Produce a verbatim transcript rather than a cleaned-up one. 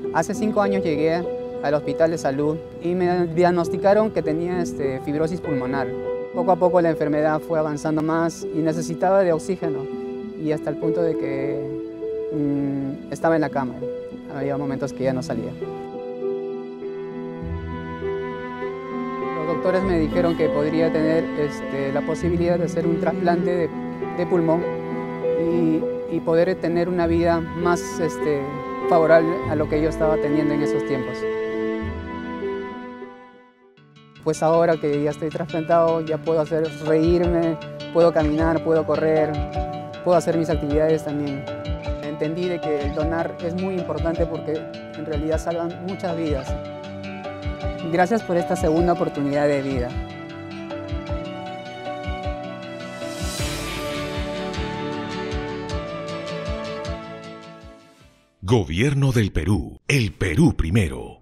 Hace cinco años llegué al hospital de salud y me diagnosticaron que tenía este, fibrosis pulmonar. Poco a poco la enfermedad fue avanzando más y necesitaba de oxígeno, y hasta el punto de que mmm, estaba en la cama. Había momentos que ya no salía. Los doctores me dijeron que podría tener este, la posibilidad de hacer un trasplante de, de pulmón y, y poder tener una vida más este, favorable a lo que yo estaba teniendo en esos tiempos. Pues ahora que ya estoy trasplantado, ya puedo hacer reírme, puedo caminar, puedo correr, puedo hacer mis actividades también. Entendí de que el donar es muy importante porque en realidad salvan muchas vidas. Gracias por esta segunda oportunidad de vida. Gobierno del Perú. El Perú primero.